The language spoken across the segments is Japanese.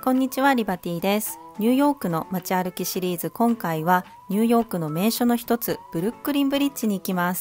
こんにちは、リバティです。ニューヨークの街歩きシリーズ、今回はニューヨークの名所の一つ、ブルックリンブリッジに行きます。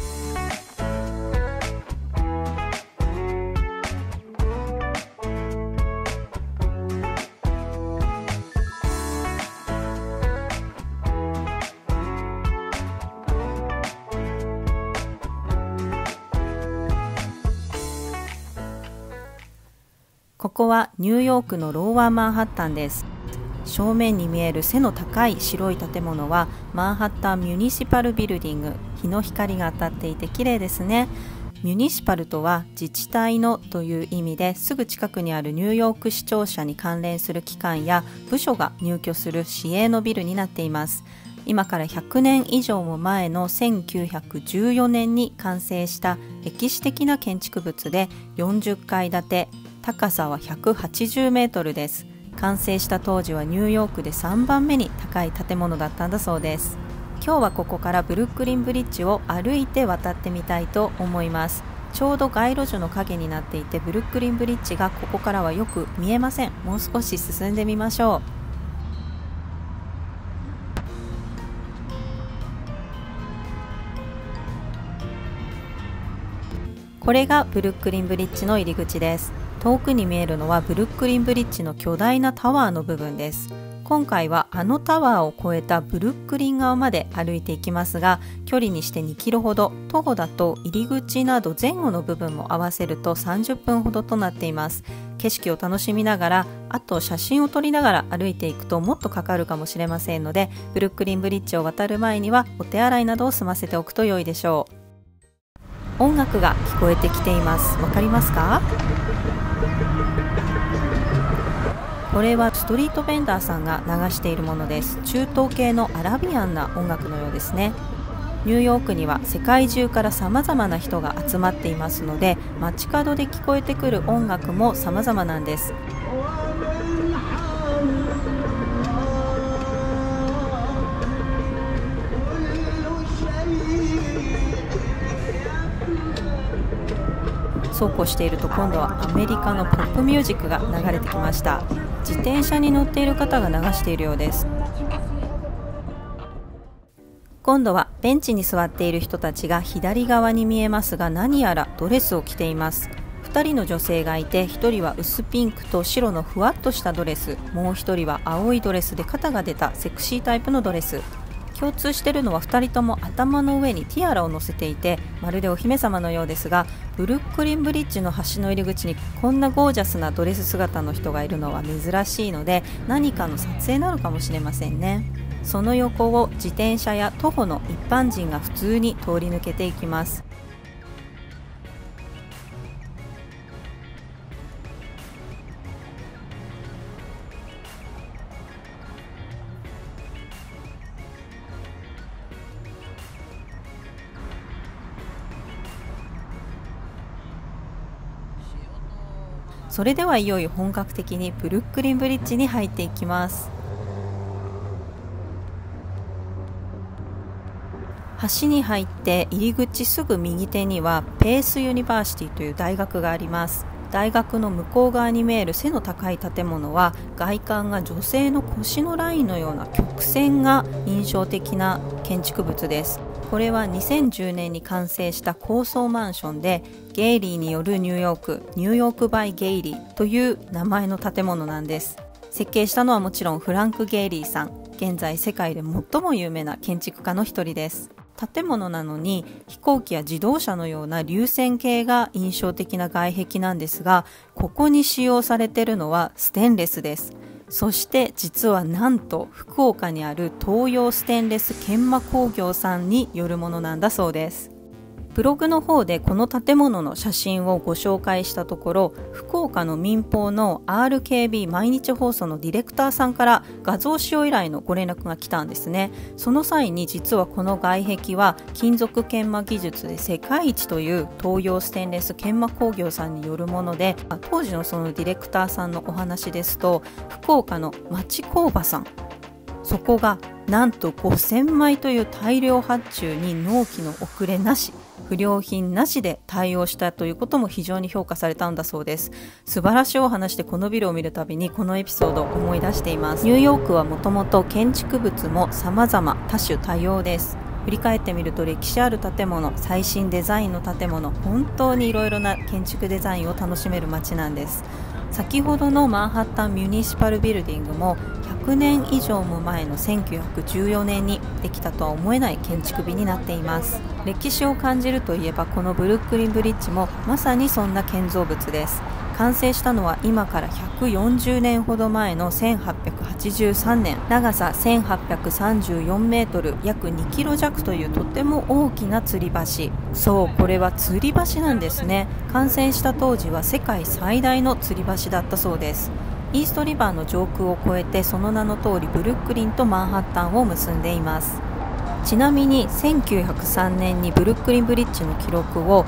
ここはニューヨークのローワーマンハッタンです。正面に見える背の高い白い建物はマンハッタンミュニシパルビルディング。日の光が当たっていて綺麗ですね。ミュニシパルとは自治体のという意味で、すぐ近くにあるニューヨーク市庁舎に関連する機関や部署が入居する市営のビルになっています。今から100年以上も前の1914年に完成した歴史的な建築物で、40階建て、高さは180メートルです。完成した当時はニューヨークで3番目に高い建物だったんだそうです。今日はここからブルックリンブリッジを歩いて渡ってみたいと思います。ちょうど街路樹の影になっていて、ブルックリンブリッジがここからはよく見えません。もう少し進んでみましょう。これがブルックリンブリッジの入り口です。遠くに見えるのはブルックリンブリッジの巨大なタワーの部分です。今回はあのタワーを越えたブルックリン側まで歩いていきますが、距離にして2キロほど、徒歩だと入り口など前後の部分も合わせると30分ほどとなっています。景色を楽しみながら、あと写真を撮りながら歩いていくともっとかかるかもしれませんので、ブルックリンブリッジを渡る前にはお手洗いなどを済ませておくと良いでしょう。音楽が聞こえてきています。わかりますか？これはストリートベンダーさんが流しているものです。中東系のアラビアンな音楽のようですね。ニューヨークには世界中から様々な人が集まっていますので、街角で聞こえてくる音楽も様々なんです。そうこうしていると、今度はアメリカのポップミュージックが流れてきました。自転車に乗っている方が流しているようです。今度はベンチに座っている人たちが左側に見えますが、何やらドレスを着ています。2人の女性がいて、1人は薄ピンクと白のふわっとしたドレス、もう1人は青いドレスで肩が出たセクシータイプのドレス。共通しているのは2人とも頭の上にティアラを乗せていて、まるでお姫様のようですが、ブルックリンブリッジの橋の入り口にこんなゴージャスなドレス姿の人がいるのは珍しいので、何かの撮影なのかもしれませんね。その横を自転車や徒歩の一般人が普通に通り抜けていきます。それではいよいよ本格的にブルックリンブリッジに入っていきます。橋に入って入り口すぐ右手にはペースユニバーシティという大学があります。大学の向こう側に見える背の高い建物は、外観が女性の腰のラインのような曲線が印象的な建築物です。これは2010年に完成した高層マンションで、ゲイリーによるニューヨーク、ニューヨークバイゲイリーという名前の建物なんです。設計したのはもちろんフランク・ゲイリーさん。現在世界で最も有名な建築家の一人です。建物なのに飛行機や自動車のような流線形が印象的な外壁なんですが、ここに使用されているのはステンレスです。そして実はなんと福岡にある東洋ステンレス研磨工業さんによるものなんだそうです。ブログの方でこの建物の写真をご紹介したところ、福岡の民放の RKB 毎日放送のディレクターさんから画像使用依頼のご連絡が来たんですね。その際に実はこの外壁は金属研磨技術で世界一という東洋ステンレス研磨工業さんによるもので、当時のそのディレクターさんのお話ですと、福岡の町工場さん、そこがなんと5000枚という大量発注に納期の遅れなし、 不良品なしで対応したということも非常に評価されたんだそうです。素晴らしいお話で、このビルを見るたびにこのエピソードを思い出しています。ニューヨークはもともと建築物も様々多種多様です。振り返ってみると、歴史ある建物、最新デザインの建物、本当にいろいろな建築デザインを楽しめる街なんです。先ほどのマンハッタンミュニシパルビルディングも100年以上も前の1914年にできたとは思えない建築美になっています。歴史を感じるといえば、このブルックリンブリッジもまさにそんな建造物です。完成したのは今から140年ほど前の1883年、長さ1834メートル、約2キロ弱というとても大きな吊り橋。そう、これは吊り橋なんですね。完成した当時は世界最大の吊り橋だったそうです。イーストリバーの上空を越えて、その名の通りブルックリンとマンハッタンを結んでいます。ちなみに1903年にブルックリンブリッジの記録を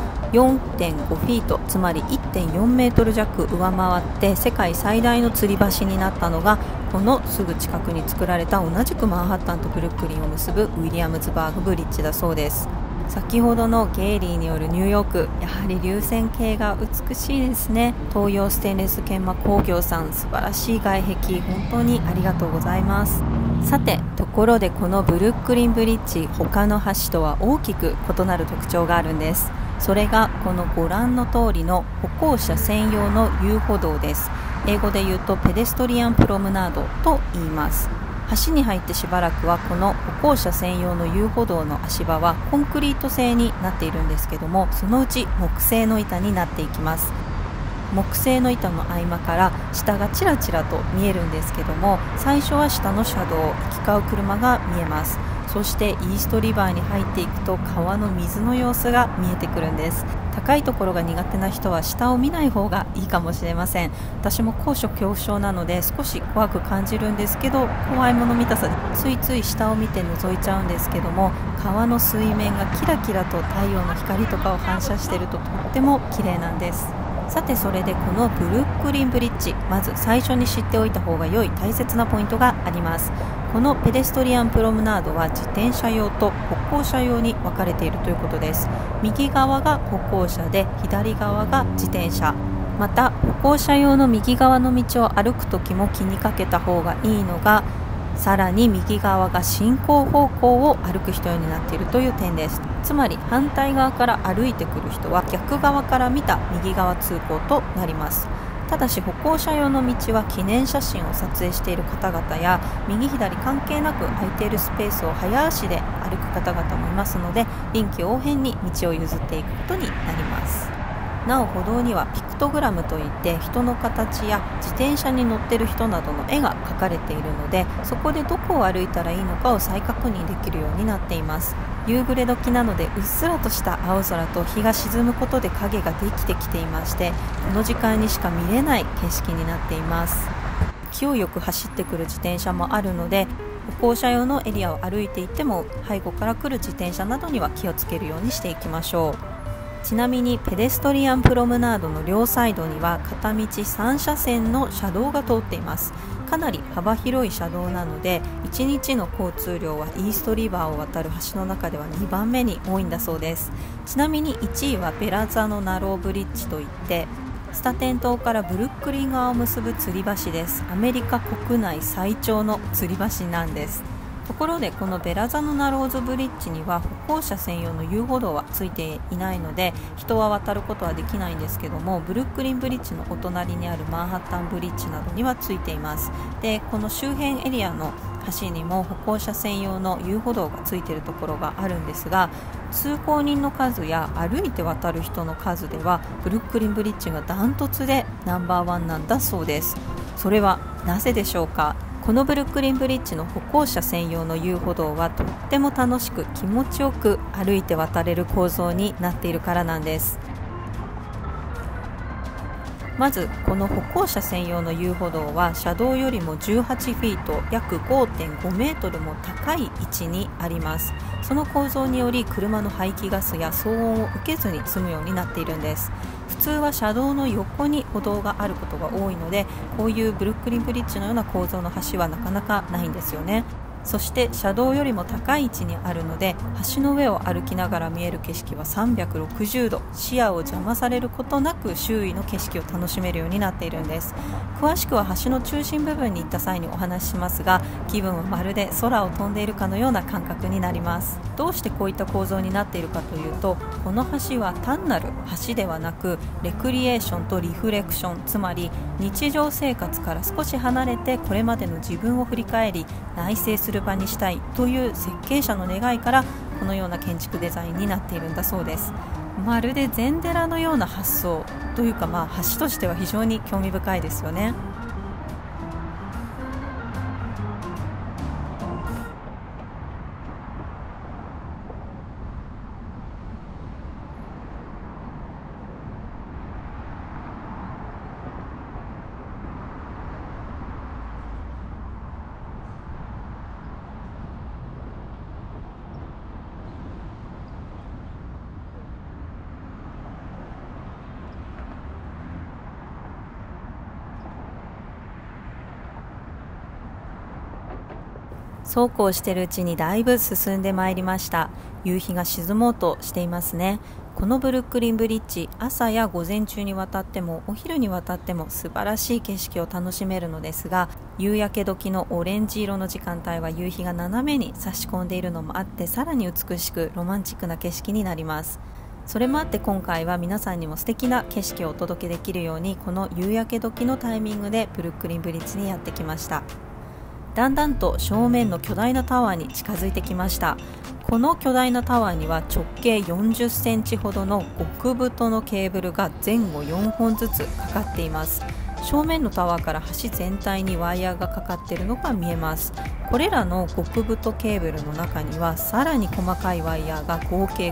4.5 フィート、つまり 1.4 メートル弱上回って世界最大の吊り橋になったのが、このすぐ近くに作られた同じくマンハッタンとブルックリンを結ぶウィリアムズバーグブリッジだそうです。先ほどのゲイリーによるニューヨーク、やはり流線形が美しいですね。東洋ステンレス研磨工業さん、素晴らしい外壁、本当にありがとうございます。さて、ところでこのブルックリンブリッジ、他の橋とは大きく異なる特徴があるんです。それがこのご覧の通りの歩行者専用の遊歩道です。英語で言うとペデストリアンプロムナードと言います。橋に入ってしばらくはこの歩行者専用の遊歩道の足場はコンクリート製になっているんですけども、そのうち木製の板になっていきます。木製の板の合間から下がちらちらと見えるんですけども、最初は下の車道、行き交う車が見えます。そしてイーストリバーに入っていくと、川の水の様子が見えてくるんです。高いところが苦手な人は下を見ない方がいいかもしれません。私も高所恐怖症なので少し怖く感じるんですけど、怖いもの見たさでついつい下を見て覗いちゃうんですけども、川の水面がキラキラと太陽の光とかを反射しているととっても綺麗なんです。さて、それでこのブルックリンブリッジ、まず最初に知っておいた方が良い大切なポイントがあります。このペデストリアンプロムナードは自転車用と歩行者用に分かれているということです。右側が歩行者で左側が自転車。また歩行者用の右側の道を歩くときも気にかけた方がいいのが、さらに右側が進行方向を歩く人用になっているという点です。つまり反対側から歩いてくる人は逆側から見た右側通行となります。ただし歩行者用の道は記念写真を撮影している方々や、右左関係なく空いているスペースを早足で歩く方々もいますので、臨機応変に道を譲っていくことになります。なお歩道にはピクトグラムといって、人の形や自転車に乗っている人などの絵が描かれているので、そこでどこを歩いたらいいのかを再確認できるようになっています。夕暮れ時なので、うっすらとした青空と日が沈むことで影ができてきていまして、この時間にしか見れない景色になっています。勢いよく走ってくる自転車もあるので、歩行者用のエリアを歩いていても背後から来る自転車などには気をつけるようにしていきましょう。ちなみにペデストリアンプロムナードの両サイドには片道3車線の車道が通っています。かなり幅広い車道なので、1日の交通量はイーストリバーを渡る橋の中では2番目に多いんだそうです。ちなみに1位はベラザノナローブリッジといって、スタテン島からブルックリン川を結ぶ吊り橋です。アメリカ国内最長の吊り橋なんです。ところでこのベラザノナローズブリッジには歩行者専用の遊歩道はついていないので、人は渡ることはできないんですけども、ブルックリンブリッジのお隣にあるマンハッタンブリッジなどにはついています。で、この周辺エリアの橋にも歩行者専用の遊歩道がついているところがあるんですが、通行人の数や歩いて渡る人の数ではブルックリンブリッジがダントツでナンバーワンなんだそうです。それはなぜでしょうか。このブルックリンブリッジの歩行者専用の遊歩道はとっても楽しく気持ちよく歩いて渡れる構造になっているからなんです。まずこの歩行者専用の遊歩道は車道よりも18フィート約 5.5 メートルも高い位置にあります。その構造により車の排気ガスや騒音を受けずに済むようになっているんです。普通は車道の横に歩道があることが多いので、こういうブルックリンブリッジのような構造の橋はなかなかないんですよね。 そして車道よりも高い位置にあるので、橋の上を歩きながら見える景色は360度、視野を邪魔されることなく周囲の景色を楽しめるようになっているんです。詳しくは橋の中心部分に行った際にお話ししますが、気分はまるで空を飛んでいるかのような感覚になります。どうしてこういった構造になっているかというと、この橋は単なる橋ではなく、レクリエーションとリフレクション、つまり日常生活から少し離れてこれまでの自分を振り返り内省する場にしたいという設計者の願いから、このような建築デザインになっているんだそうです。まるで禅寺のような発想というか、橋としては非常に興味深いですよね。そうこうしているうちにだいぶ進んでまいりました。夕日が沈もうとしていますね。このブルックリンブリッジ、朝や午前中にわたってもお昼にわたっても素晴らしい景色を楽しめるのですが、夕焼け時のオレンジ色の時間帯は夕日が斜めに差し込んでいるのもあって、さらに美しくロマンチックな景色になります。それもあって今回は皆さんにも素敵な景色をお届けできるように、この夕焼け時のタイミングでブルックリンブリッジにやってきました。だんだんと正面の巨大なタワーに近づいてきました。この巨大なタワーには直径40センチほどの極太のケーブルが前後4本ずつかかっています。正面のタワーから橋全体にワイヤーがかかっているのが見えます。これらの極太ケーブルの中にはさらに細かいワイヤーが合計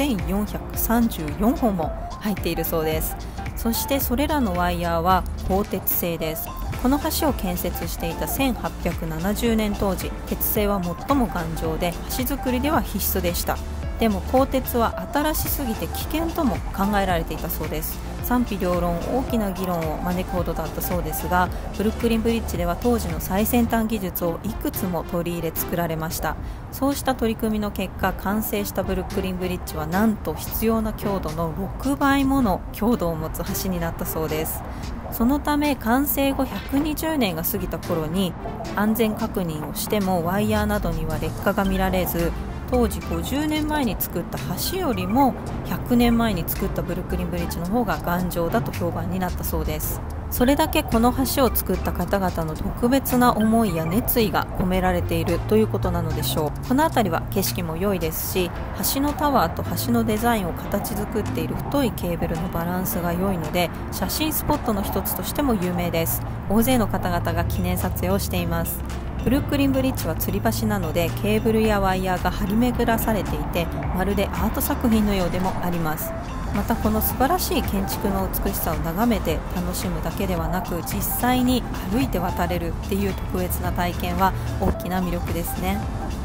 5434本も入っているそうです。そしてそれらのワイヤーは鋼鉄製です。この橋を建設していた1870年当時、鉄製は最も頑丈で橋作りでは必須でした。でも鋼鉄は新しすぎて危険とも考えられていたそうです。賛否両論、大きな議論を招くほどだったそうですが、ブルックリンブリッジでは当時の最先端技術をいくつも取り入れ作られました。そうした取り組みの結果、完成したブルックリンブリッジはなんと必要な強度の6倍もの強度を持つ橋になったそうです。そのため完成後120年が過ぎた頃に安全確認をしてもワイヤーなどには劣化が見られず、当時50年前に作った橋よりも100年前に作ったブルックリンブリッジの方が頑丈だと評判になったそうです。それだけこの橋を作った方々の特別な思いや熱意が込められているということなのでしょう。この辺りは景色も良いですし、橋のタワーと橋のデザインを形作っている太いケーブルのバランスが良いので、写真スポットの一つとしても有名です。大勢の方々が記念撮影をしています。ブルックリンブリッジは吊り橋なのでケーブルやワイヤーが張り巡らされていて、まるでアート作品のようでもあります。またこの素晴らしい建築の美しさを眺めて楽しむだけではなく、実際に歩いて渡れるっていう特別な体験は大きな魅力ですね。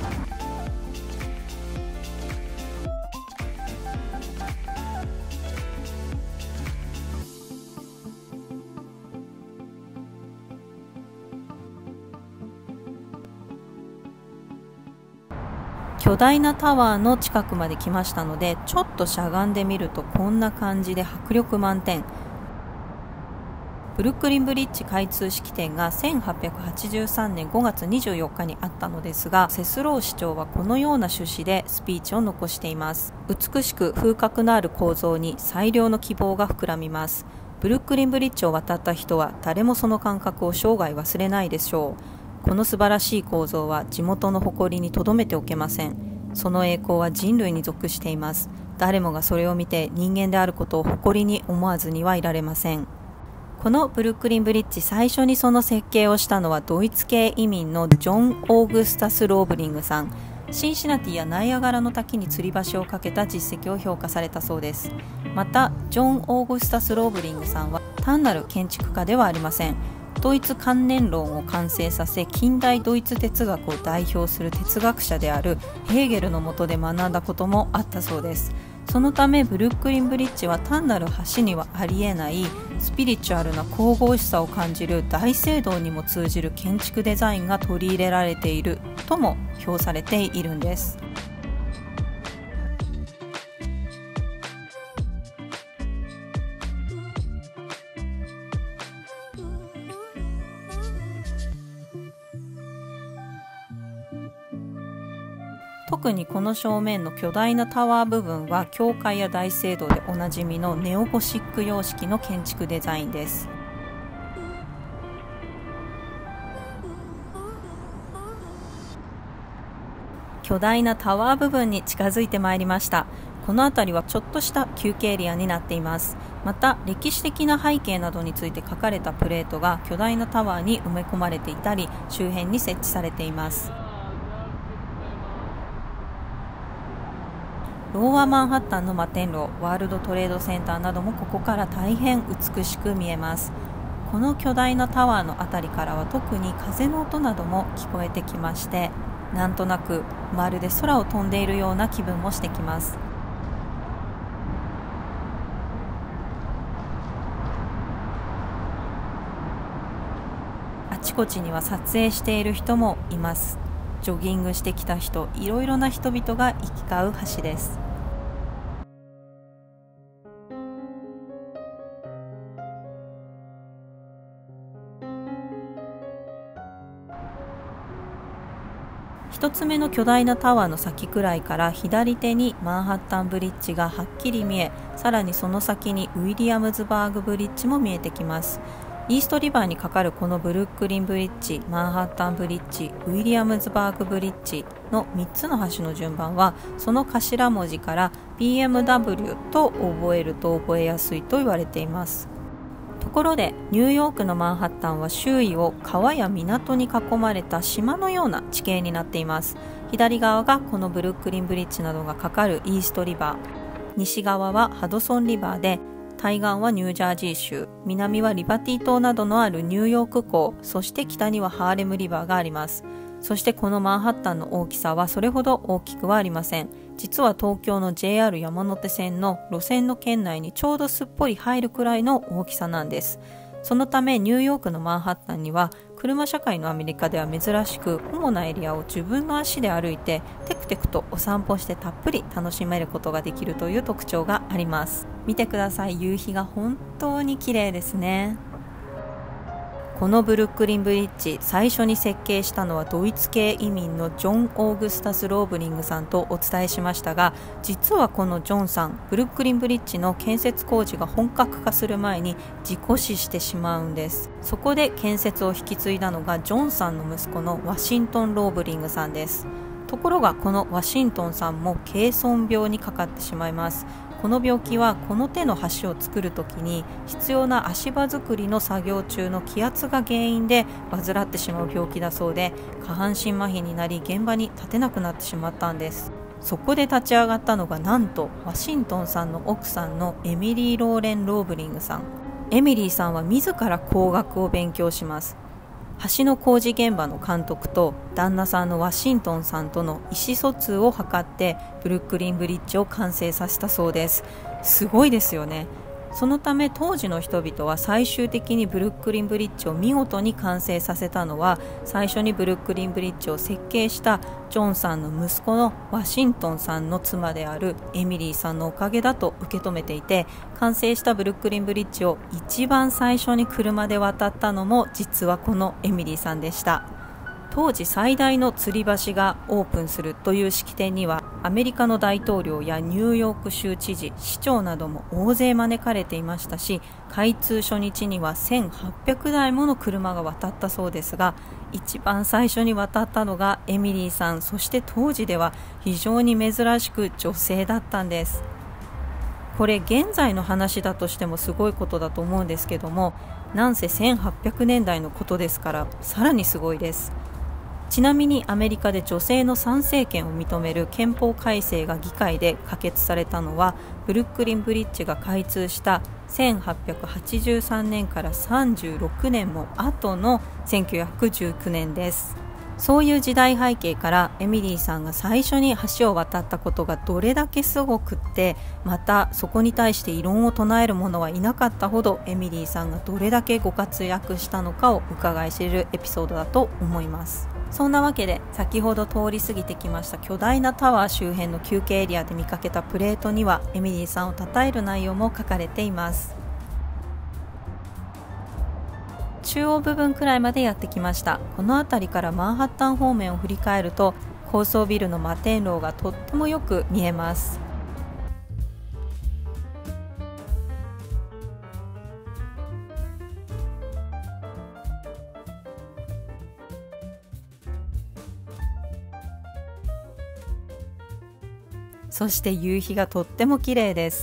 巨大なタワーの近くまで来ましたので、ちょっとしゃがんでみるとこんな感じで迫力満点。ブルックリンブリッジ開通式典が1883年5月24日にあったのですが、セスロー市長はこのような趣旨でスピーチを残しています。美しく風格のある構造に最良の希望が膨らみます。ブルックリンブリッジを渡った人は誰もその感覚を生涯忘れないでしょう。この素晴らしい構造は地元の誇りに留めておけません。その栄光は人類に属しています。誰もがそれを見て人間であることを誇りに思わずにはいられません。このブルックリンブリッジ、最初にその設計をしたのはドイツ系移民のジョン・オーグスタス・ローブリングさん。シンシナティやナイアガラの滝に吊り橋を架けた実績を評価されたそうです。またジョン・オーグスタス・ローブリングさんは単なる建築家ではありません。ドイツ観念論を完成させ、近代ドイツ哲学を代表する哲学者であるヘーゲルの下で学んだこともあったそうです。 そのためブルックリンブリッジは単なる橋にはありえないスピリチュアルな神々しさを感じる大聖堂にも通じる建築デザインが取り入れられているとも評されているんです。特にこの正面の巨大なタワー部分は教会や大聖堂でおなじみのネオゴシック様式の建築デザインです。巨大なタワー部分に近づいてまいりました。この辺りはちょっとした休憩エリアになっています。また歴史的な背景などについて書かれたプレートが巨大なタワーに埋め込まれていたり周辺に設置されています。ローアマンハッタンの摩天楼、ワールドトレードセンターなどもここから大変美しく見えます。この巨大なタワーのあたりからは特に風の音なども聞こえてきまして、なんとなくまるで空を飛んでいるような気分もしてきます。あちこちには撮影している人もいます。ジョギングしてきた人、いろいろな人々が行き交う橋です。一つ目の巨大なタワーの先くらいから左手にマンハッタンブリッジがはっきり見え、さらにその先にウィリアムズバーグブリッジも見えてきます。イーストリバーにかかるこのブルックリンブリッジ、マンハッタンブリッジ、ウィリアムズバーグブリッジの3つの橋の順番はその頭文字から BMW と覚えると覚えやすいと言われています。ところでニューヨークのマンハッタンは周囲を川や港に囲まれた島のような地形になっています。左側がこのブルックリンブリッジなどがかかるイーストリバー、西側はハドソンリバーで、対岸はニュージャージー州、南はリバティ島などのあるニューヨーク港、そして北にはハーレムリバーがあります。そしてこのマンハッタンの大きさはそれほど大きくはありません。実は東京の JR 山手線の路線の圏内にちょうどすっぽり入るくらいの大きさなんです。そのためニューヨークのマンハッタンには車社会のアメリカでは珍しく、主なエリアを自分の足で歩いてテクテクとお散歩してたっぷり楽しめることができるという特徴があります。見てください、夕日が本当に綺麗ですね。このブルックリンブリッジ、最初に設計したのはドイツ系移民のジョン・オーグスタス・ローブリングさんとお伝えしましたが、実はこのジョンさん、ブルックリンブリッジの建設工事が本格化する前に事故死してしまうんです。そこで建設を引き継いだのがジョンさんの息子のワシントン・ローブリングさんです。ところがこのワシントンさんもケーソン病にかかってしまいます。この病気はこの手の橋を作るときに必要な足場作りの作業中の気圧が原因で患ってしまう病気だそうで、下半身麻痺になり現場に立てなくなってしまったんです。そこで立ち上がったのがなんとワシントンさんの奥さんのエミリー・ローレン・ローブリングさん。エミリーさんは自ら工学を勉強します。橋の工事現場の監督と旦那さんのワシントンさんとの意思疎通を図ってブルックリンブリッジを完成させたそうです。すごいですよね。そのため当時の人々は最終的にブルックリンブリッジを見事に完成させたのは、最初にブルックリンブリッジを設計したジョンさんの息子のワシントンさんの妻であるエミリーさんのおかげだと受け止めていて、完成したブルックリンブリッジを一番最初に車で渡ったのも実はこのエミリーさんでした。当時最大の吊り橋がオープンするという式典にはアメリカの大統領やニューヨーク州知事、市長なども大勢招かれていましたし、開通初日には1800台もの車が渡ったそうですが、一番最初に渡ったのがエミリーさん、そして当時では非常に珍しく女性だったんです。これ現在の話だとしてもすごいことだと思うんですけども、なんせ1800年代のことですからさらにすごいです。ちなみにアメリカで女性の参政権を認める憲法改正が議会で可決されたのはブルックリンブリッジが開通した1883年から36年も後の1919年です。 そういう時代背景からエミリーさんが最初に橋を渡ったことがどれだけすごくって、またそこに対して異論を唱える者はいなかったほどエミリーさんがどれだけご活躍したのかを伺い知れるエピソードだと思います。そんなわけで先ほど通り過ぎてきました巨大なタワー周辺の休憩エリアで見かけたプレートにはエミリーさんを称える内容も書かれています。中央部分くらいまでやってきました。この辺りからマンハッタン方面を振り返ると高層ビルの摩天楼がとってもよく見えます。そして夕日がとっても綺麗です。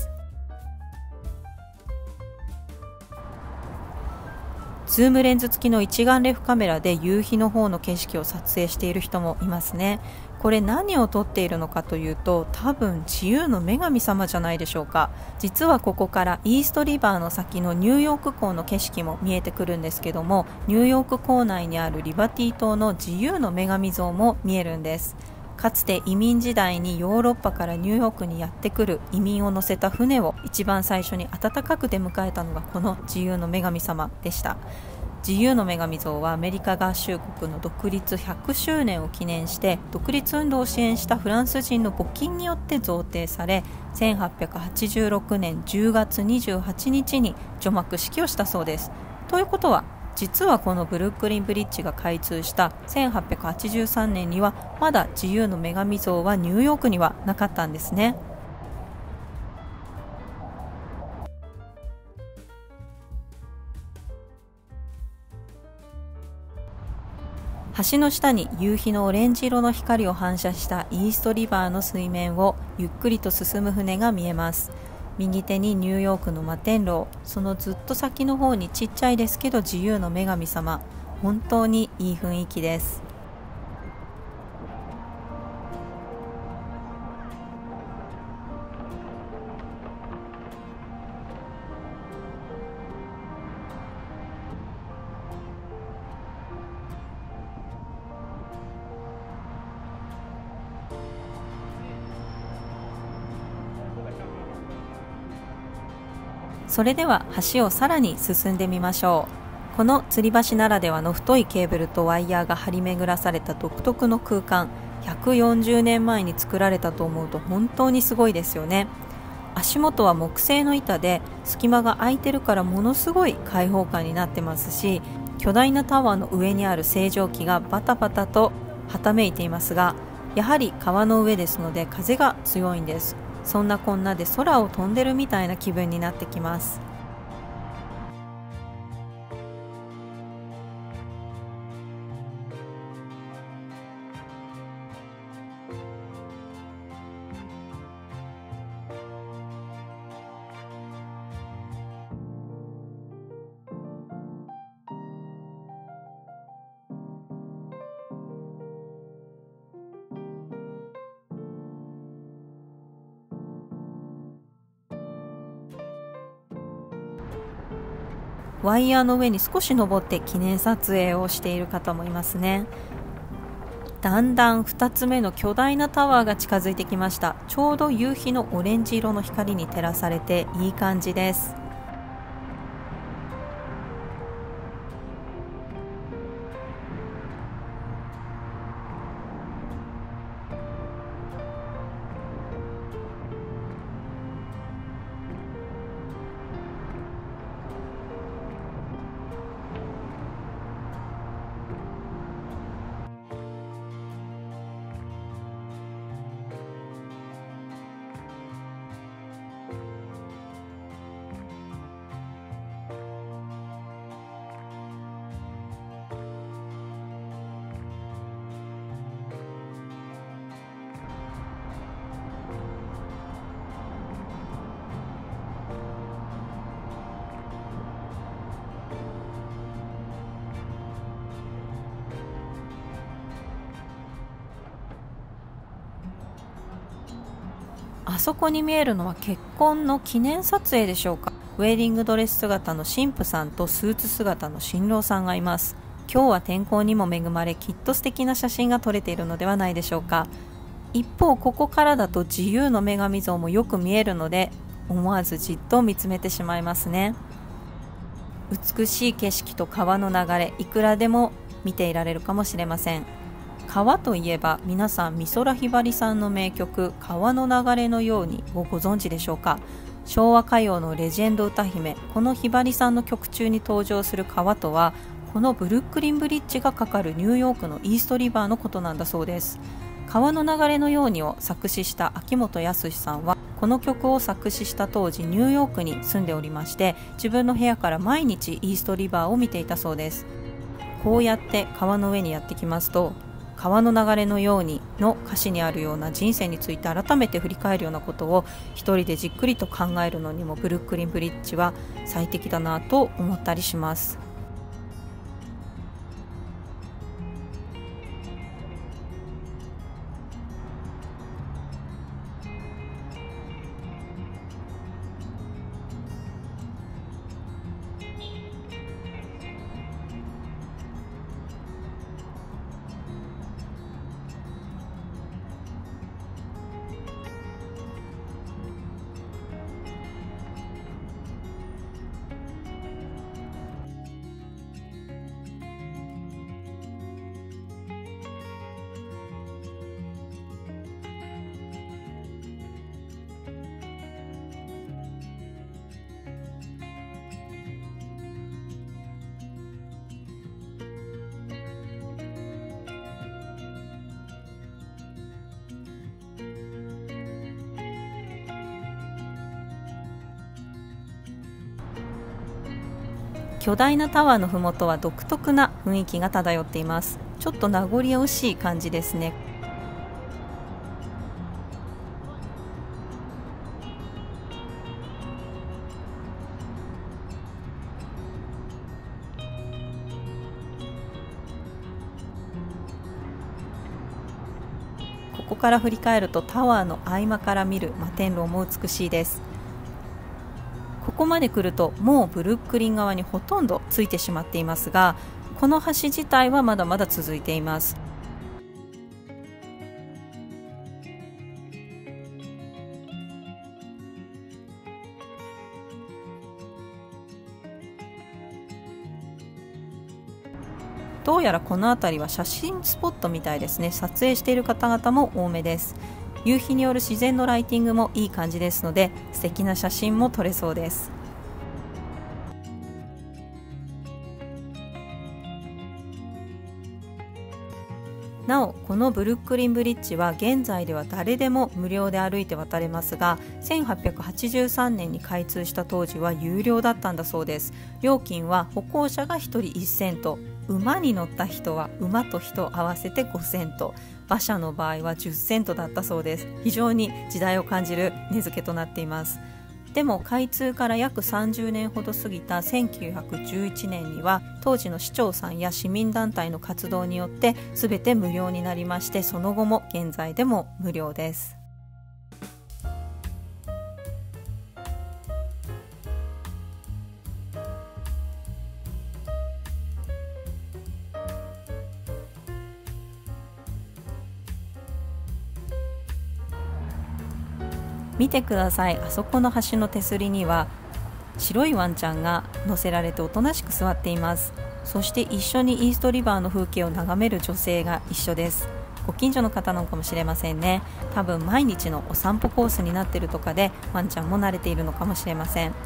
ズームレンズ付きの一眼レフカメラで夕日の方の景色を撮影している人もいますね。これ何を撮っているのかというと、多分自由の女神様じゃないでしょうか。実はここからイーストリバーの先のニューヨーク港の景色も見えてくるんですけども、ニューヨーク港内にあるリバティ島の自由の女神像も見えるんです。かつて移民時代にヨーロッパからニューヨークにやってくる移民を乗せた船を一番最初に温かく出迎えたのがこの自由の女神様でした。自由の女神像はアメリカ合衆国の独立100周年を記念して独立運動を支援したフランス人の募金によって贈呈され、1886年10月28日に除幕式をしたそうです。ということは実はこのブルックリンブリッジが開通した1883年にはまだ自由の女神像はニューヨークにはなかったんですね。橋の下に夕日のオレンジ色の光を反射したイーストリバーの水面をゆっくりと進む船が見えます。右手にニューヨークの摩天楼、そのずっと先の方にちっちゃいですけど自由の女神様、本当にいい雰囲気です。それでは橋をさらに進んでみましょう。この吊り橋ならではの太いケーブルとワイヤーが張り巡らされた独特の空間、140年前に作られたと思うと本当にすごいですよね。足元は木製の板で隙間が空いてるからものすごい開放感になってますし、巨大なタワーの上にある星条旗がバタバタとはためいていますが、やはり川の上ですので風が強いんです。そんなこんなで空を飛んでるみたいな気分になってきます。ワイヤーの上に少し登って記念撮影をしている方もいますね。だんだん2つ目の巨大なタワーが近づいてきました。ちょうど夕日のオレンジ色の光に照らされていい感じです。あそこに見えるのは結婚の記念撮影でしょうか。ウェディングドレス姿の新婦さんとスーツ姿の新郎さんがいます。 今日は天候にも恵まれ、きっと素敵な写真が撮れているのではないでしょうか。一方、ここからだと自由の女神像もよく見えるので、思わずじっと見つめてしまいますね。美しい景色と川の流れ、いくらでも見ていられるかもしれません。川といえば皆さん美空ひばりさんの名曲川の流れのようにをご存知でしょうか。昭和歌謡のレジェンド歌姫、このひばりさんの曲中に登場する川とは、このブルックリンブリッジがかかるニューヨークのイーストリバーのことなんだそうです。川の流れのようにを作詞した秋元康さんは、この曲を作詞した当時ニューヨークに住んでおりまして、自分の部屋から毎日イーストリバーを見ていたそうです。こうやって川の上にやってきますと、川の流れのようにの歌詞にあるような人生について改めて振り返るようなことを一人でじっくりと考えるのにもブルックリンブリッジは最適だなと思ったりします。巨大なタワーのふもとは独特な雰囲気が漂っています。ちょっと名残惜しい感じですね。ここから振り返るとタワーの合間から見る摩天楼も美しいです。ここまで来るともうブルックリン側にほとんどついてしまっていますが、この橋自体はまだまだ続いています。どうやらこの辺りは写真スポットみたいですね。撮影している方々も多めです。夕日による自然のライティングもいい感じですので、素敵な写真も撮れそうです。なお、このブルックリンブリッジは現在では誰でも無料で歩いて渡れますが、1883年に開通した当時は有料だったんだそうです。料金は歩行者が1人1セント、馬に乗った人は馬と人合わせて5セント、馬車の場合は10セントだったそうです。非常に時代を感じる値付けとなっています。でも開通から約30年ほど過ぎた1911年には当時の市長さんや市民団体の活動によって全て無料になりまして、その後も現在でも無料です。見てください。あそこの橋の手すりには白いワンちゃんが乗せられておとなしく座っています。そして一緒にイーストリバーの風景を眺める女性が一緒です。ご近所の方なのかもしれませんね。多分毎日のお散歩コースになっているとかで、ワンちゃんも慣れているのかもしれません。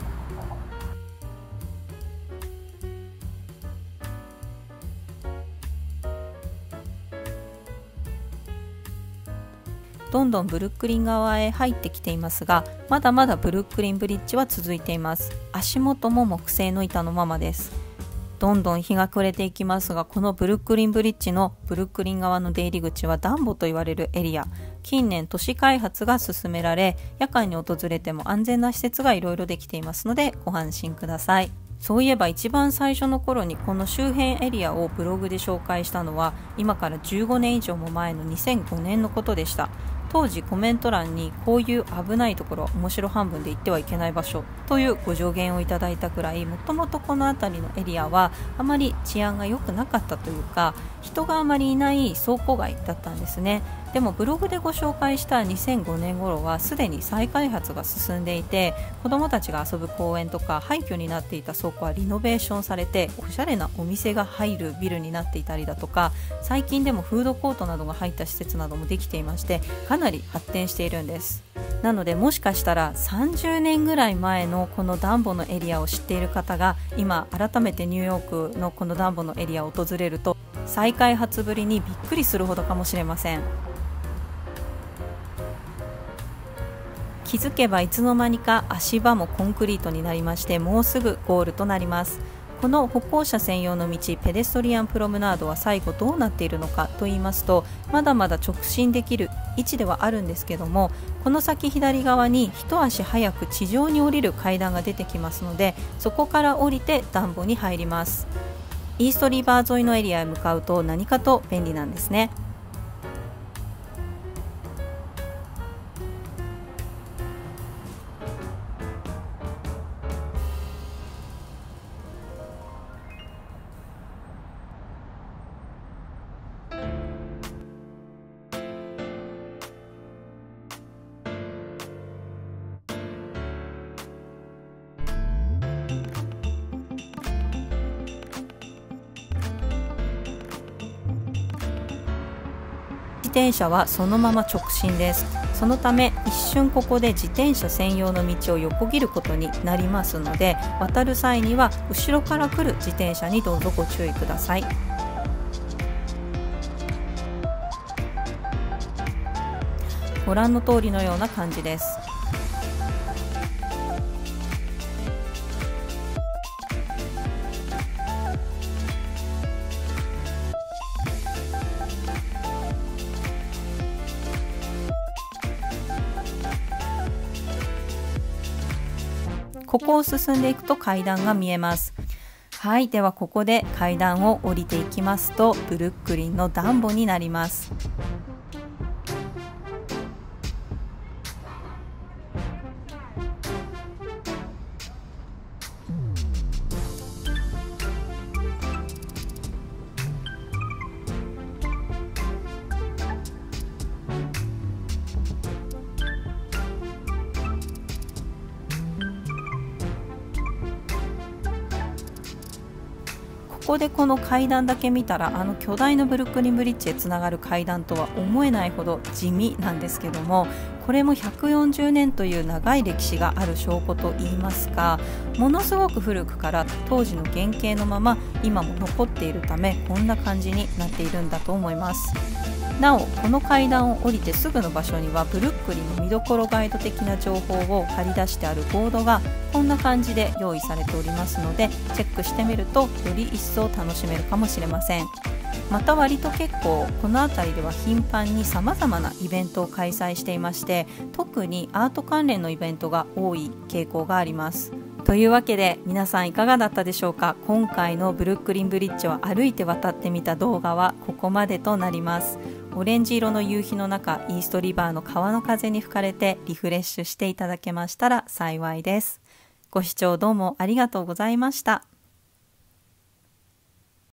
どんどんブルックリン側へ入ってきていますが、まだまだブルックリンブリッジは続いています。足元も木製の板のままです。どんどん日が暮れていきますが、このブルックリンブリッジのブルックリン側の出入り口はダンボと言われるエリア。近年都市開発が進められ、夜間に訪れても安全な施設がいろいろできていますのでご安心ください。そういえば一番最初の頃にこの周辺エリアをブログで紹介したのは今から15年以上も前の2005年のことでした。 当時コメント欄にこういう危ないところ、面白半分で行ってはいけない場所というご助言をいただいたくらい、もともとこの辺りのエリアはあまり治安が良くなかったというか、人があまりいない倉庫街だったんですね。でもブログでご紹介した2005年頃はすでに再開発が進んでいて、子どもたちが遊ぶ公園とか廃墟になっていた倉庫はリノベーションされて、おしゃれなお店が入るビルになっていたりだとか、最近でもフードコートなどが入った施設などもできていまして、かなり発展しているんです。なのでもしかしたら30年ぐらい前のこのダンボのエリアを知っている方が今改めてニューヨークのこのダンボのエリアを訪れると、再開発ぶりにびっくりするほどかもしれません。気づけばいつの間にか足場もコンクリートになりまして、もうすぐゴールとなります。この歩行者専用の道、ペデストリアンプロムナードは最後どうなっているのかと言いますと、まだまだ直進できる位置ではあるんですけども、この先左側に一足早く地上に降りる階段が出てきますので、そこから降りてダンボに入ります。イーストリバー沿いのエリアへ向かうと何かと便利なんですね。自転車はそのまま直進です。そのため一瞬ここで自転車専用の道を横切ることになりますので、渡る際には後ろから来る自転車にどうぞご注意ください。ご覧の通りのような感じです。ここを進んでいくと階段が見えます。はい、ではここで階段を降りていきますと、ブルックリンのダンボになります。ここでこの階段だけ見たら、あの巨大なブルックリンブリッジへつながる階段とは思えないほど地味なんですけども、これも140年という長い歴史がある証拠といいますか、ものすごく古くから当時の原型のまま今も残っているため、こんな感じになっているんだと思います。なおこの階段を降りてすぐの場所にはブルックリンの見どころガイド的な情報を貼り出してあるボードがこんな感じで用意されておりますので、チェックしてみるとより一層楽しめるかもしれません。また割と結構この辺りでは頻繁に様々なイベントを開催していまして、特にアート関連のイベントが多い傾向があります。というわけで皆さんいかがだったでしょうか。今回のブルックリンブリッジを歩いて渡ってみた動画はここまでとなります。オレンジ色の夕日の中、イーストリバーの川の風に吹かれてリフレッシュしていただけましたら幸いです。ご視聴どうもありがとうございました。